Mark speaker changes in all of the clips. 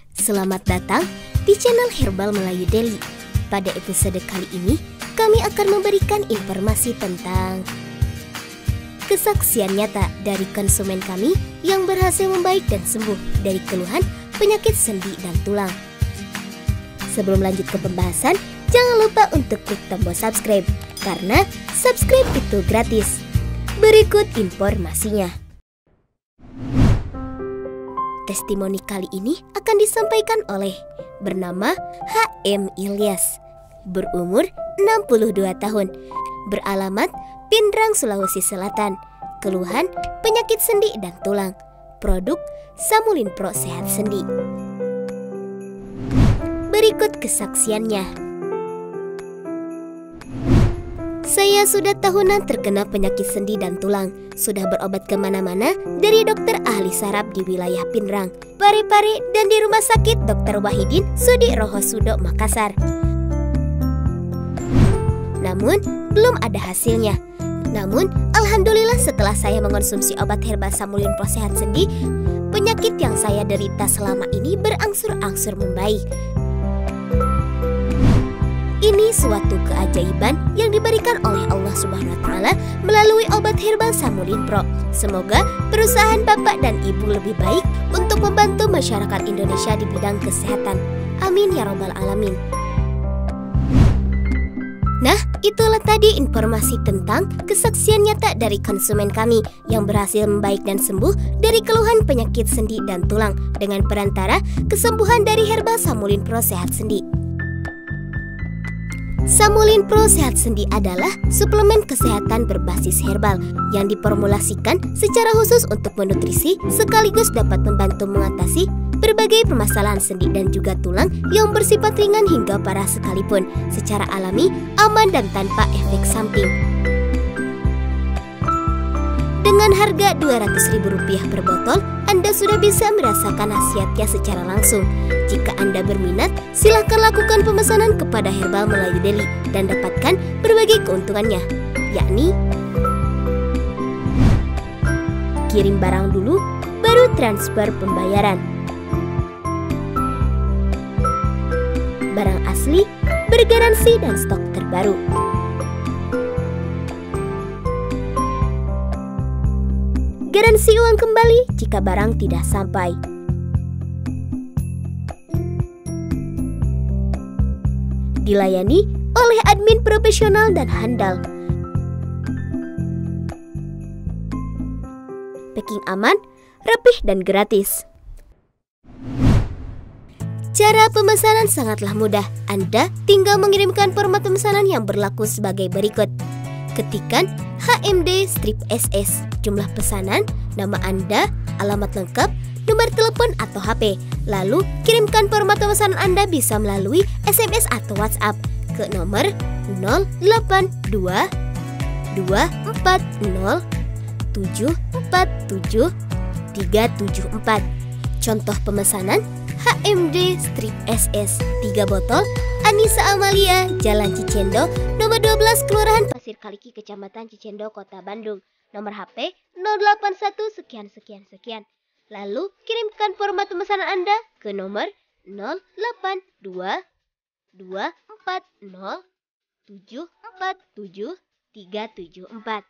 Speaker 1: Selamat datang di channel Herbal Melayu Daily. Pada episode kali ini, kami akan memberikan informasi tentang kesaksian nyata dari konsumen kami yang berhasil membaik dan sembuh dari keluhan penyakit sendi dan tulang. Sebelum lanjut ke pembahasan, jangan lupa untuk klik tombol subscribe, karena subscribe itu gratis. Berikut informasinya. Testimoni kali ini akan disampaikan oleh bernama HM Ilyas, berumur 62 tahun, beralamat Pindrang, Sulawesi Selatan, keluhan penyakit sendi dan tulang, produk Samulin Pro Sehat Sendi. Berikut kesaksiannya. Saya sudah tahunan terkena penyakit sendi dan tulang. Sudah berobat kemana-mana, dari dokter ahli saraf di wilayah Pindrang, Parepare, dan di rumah sakit Dr. Wahidin Sudirohosudo, Makassar. Namun, belum ada hasilnya. Namun, alhamdulillah setelah saya mengonsumsi obat herbal Samulin Pro Sehat Sendi, penyakit yang saya derita selama ini berangsur-angsur membaik. Ini suatu keajaiban yang diberikan oleh Allah Subhanahu wa Ta'ala melalui obat herbal Samulin Pro. Semoga perusahaan Bapak dan Ibu lebih baik untuk membantu masyarakat Indonesia di bidang kesehatan. Amin ya Rabbal Alamin. Nah, itulah tadi informasi tentang kesaksian nyata dari konsumen kami yang berhasil membaik dan sembuh dari keluhan penyakit sendi dan tulang dengan perantara kesembuhan dari herbal Samulin Pro Sehat Sendi. Samulin Pro Sehat Sendi adalah suplemen kesehatan berbasis herbal yang diformulasikan secara khusus untuk menutrisi sekaligus dapat membantu mengatasi berbagai permasalahan sendi dan juga tulang yang bersifat ringan hingga parah sekalipun, secara alami, aman dan tanpa efek samping. Dengan harga Rp200.000 per botol, Anda sudah bisa merasakan khasiatnya secara langsung. Jika Anda berminat, silahkan lakukan pemesanan kepada Herbal Melayu Daily dan dapatkan berbagai keuntungannya, yakni kirim barang dulu, baru transfer pembayaran. Barang asli, bergaransi dan stok terbaru. Garansi uang kembali jika barang tidak sampai. Dilayani oleh admin profesional dan handal. Packing aman, rapih dan gratis. Cara pemesanan sangatlah mudah. Anda tinggal mengirimkan format pemesanan yang berlaku sebagai berikut. Ketikkan HMD strip SS, jumlah pesanan, nama Anda, alamat lengkap, nomor telepon atau HP. Lalu kirimkan format pemesanan Anda bisa melalui SMS atau WhatsApp ke nomor 082 240 747 374. Contoh pemesanan HMD strip SS 3 botol, Anissa Amalia, Jalan Cicendo, nomor 12, Kelurahan Pasir Kaliki, Kecamatan Cicendo, Kota Bandung. Nomor HP 081 sekian sekian sekian. Lalu kirimkan format pemesanan Anda ke nomor 082 240 747 374.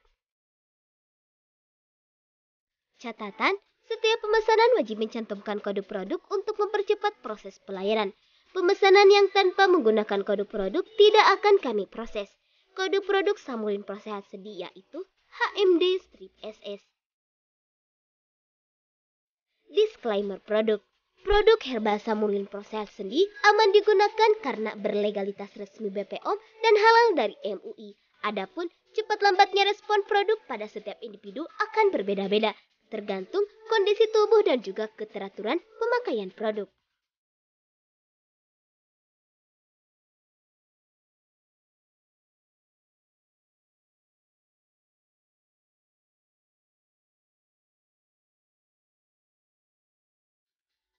Speaker 1: Catatan, setiap pemesanan wajib mencantumkan kode produk untuk mempercepat proses pelayanan. Pemesanan yang tanpa menggunakan kode produk tidak akan kami proses. Kode produk Samulin Pro Sehat Sendi yaitu HMD strip SS. Disclaimer produk. Produk herbal Samulin Pro Sehat Sendi aman digunakan karena berlegalitas resmi BPOM dan halal dari MUI. Adapun cepat lambatnya respon produk pada setiap individu akan berbeda-beda, tergantung kondisi tubuh dan juga keteraturan pemakaian produk.